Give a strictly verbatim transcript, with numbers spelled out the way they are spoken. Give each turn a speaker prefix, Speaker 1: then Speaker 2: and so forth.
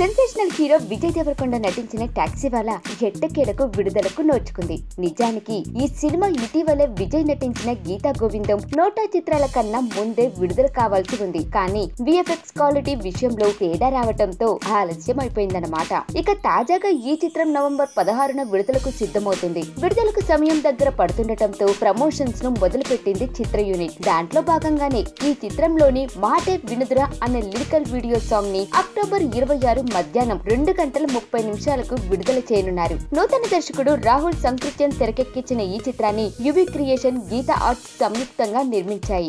Speaker 1: Sensational hero Vijay Devarakonda నటించిన టాక్సీవాలా ఎట్టకేలకు విడుదలకు నోచుకుంది. నిజానికి ఈ సినిమా ఇటీవలే విజయ్ నటించిన గీతా గోవిందం నోటా చిత్రాల కన్నా ముందే విడుదల కావాల్సి ఉంది. కానీ విఎఫ్ఎక్స్ క్వాలిటీ విషయంలో తేడా రావడంతో ఆలస్యం అయిపోయిందన్నమాట. ఇక తాజాగా ఈ చిత్రం నవంబర్ పదహారున విడుదలకు సిద్ధమవుతుంది. విడుదలకు సమయం దగ్గర పడుతుండటంతో ప్రమోషన్స్ ను మొదలు పెట్టింది చిత్ర యూనిట్. దాంట్లో భాగంగానే ఈ చిత్రంలోని మాటే వినుదురా అనే లిరికల్ వీడియో సాంగ్ ని అక్టోబర్ ఇరవై ఆరు మధ్యాహ్నం రెండు గంటల ముప్పై నిమిషాలకు విడుదల చేయనున్నారు. నూతన దర్శకుడు రాహుల్ సంకృత్యన్ తెరకెక్కించిన ఈ చిత్రాన్ని యువి క్రియేషన్, గీతా ఆర్ట్స్ సంయుక్తంగా నిర్మించాయి.